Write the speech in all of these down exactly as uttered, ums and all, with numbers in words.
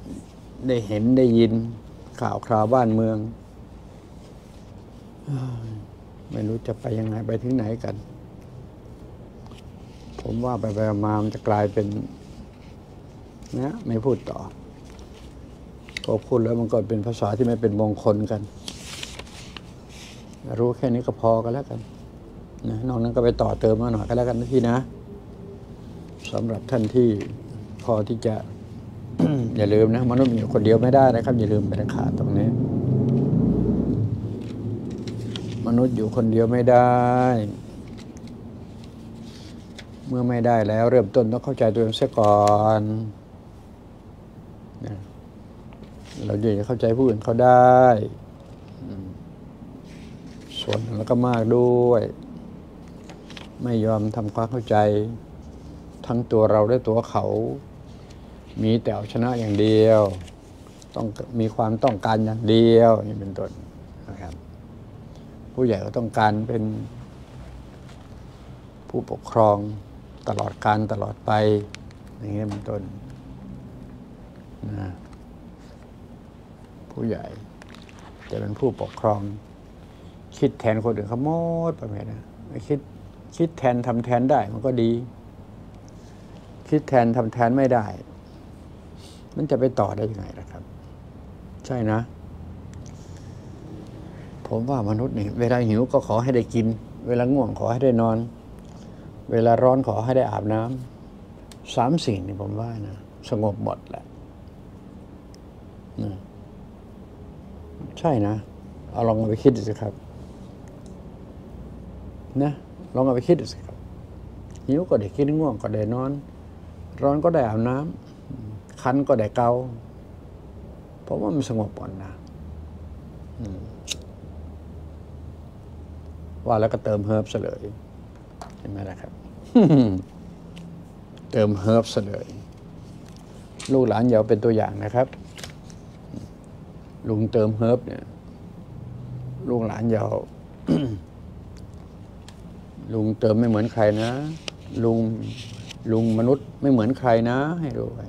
ได้เห็นได้ยินข่าวคราวบ้านเมืองไม่รู้จะไปยังไงไปถึงไหนกันผมว่าไปไปมามันจะกลายเป็นนะไม่พูดต่อพอพูดแล้วมันก็เป็นภาษาที่ไม่เป็นมงคลกันรู้แค่นี้ก็พอกันแล้วกันนะนอกนั้นก็ไปต่อเติมมาหน่อยก็แล้วกันนะพี่นะสำหรับท่านที่พอที่จะ อย่าลืมนะมนุษย์มีคนเดียวไม่ได้นะครับอย่าลืมเป็นขาดตรงนี้มนุษย์อยู่คนเดียวไม่ได้เมื่อไม่ได้แล้วเริ่มต้นต้องเข้าใจตัวเองเสียก่อนนะเราจะเข้าใจผู้อื่นเขาได้ส่วนแล้วก็มากด้วยไม่ยอมทำความเข้าใจทั้งตัวเราและตัวเขามีแต่เอาชนะอย่างเดียวต้องมีความต้องการอย่างเดียวนี่เป็นต้นนะครับผู้ใหญ่ก็ต้องการเป็นผู้ปกครองตลอดกาลตลอดไปอย่างนี้เป็นต้นนะผู้ใหญ่จะเป็นผู้ปกครองคิดแทนคนอื่นเขาหมดประเภทนะคิดคิดแทนทำแทนได้มันก็ดีคิดแทนทำแทนไม่ได้มันจะไปต่อได้ยังไงล่ะครับใช่นะผมว่ามนุษย์นี่เวลาหิวก็ขอให้ได้กินเวลาง่วงขอให้ได้นอนเวลาร้อนขอให้ได้อาบน้ำสามสิ่งนี่ผมว่านะสงบหมดแหละนะใช่นะเอาลองเอาไปคิดดูสิครับนะลองเอาไปคิดดูสิครับหิวก็ได้กินง่วงก็ได้นอนร้อนก็ได้อาบน้ำคันก็ได้เกาเพราะว่ามันสงบก่อนนะว่าแล้วก็เติมเฮิร์บซะเลยเห็นไหมล่ะครับ เติมเฮิร์บซะเลยลูกหลานอย่าเอาเป็นตัวอย่างนะครับลุงเติมเฮิร์บเนี่ยลูกหลานอย่าเอา ลุงเติมไม่เหมือนใครนะลุงลุงมนุษย์ไม่เหมือนใครนะให้รู้ไว้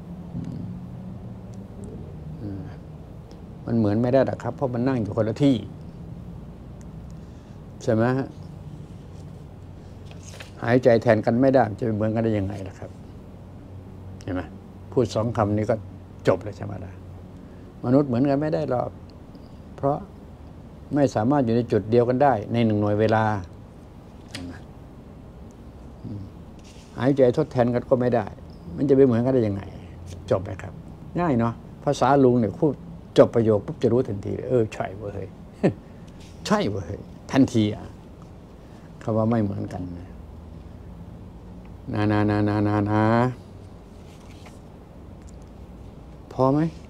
มันเหมือนไม่ได้หรอกครับเพราะมันนั่งอยู่คนละที่ใช่ไหมฮะหายใจแทนกันไม่ได้จะเหมือนกันได้ยังไงล่ะครับเห็นไหมพูดสองคำนี้ก็จบเลยใช่ไหมล่ะมนุษย์เหมือนกันไม่ได้หรอกเพราะไม่สามารถอยู่ในจุดเดียวกันได้ในหนึ่งหน่วยเวลาหายใจทดแทนกันก็ไม่ได้มันจะไปเหมือนกันได้ยังไงจบไหมครับง่ายเนาะภาษาลุงเนี่ยพูดจบประโยคปุ๊บจะรู้ทันทีเออใช่เว้ย ใช่เว้ยทันทีอ่ะคำว่าไม่เหมือนกันนะนานานานานานาพอไหม